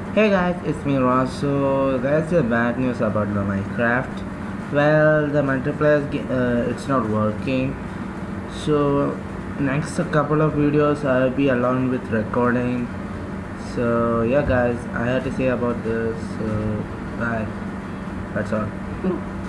Hey guys, it's me Ross. So there's the bad news about the Minecraft. Well, the it's not working. So next a couple of videos I'll be alone with recording. So yeah guys, I had to say about this. So bye. That's all.